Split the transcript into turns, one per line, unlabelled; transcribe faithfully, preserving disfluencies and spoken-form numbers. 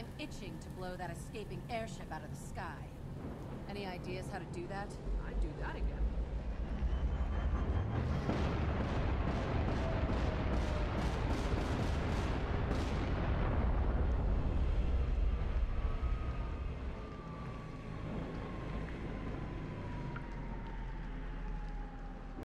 I'm itching to blow that escaping airship out of the sky. Any ideas how to do that?
I'd do that again.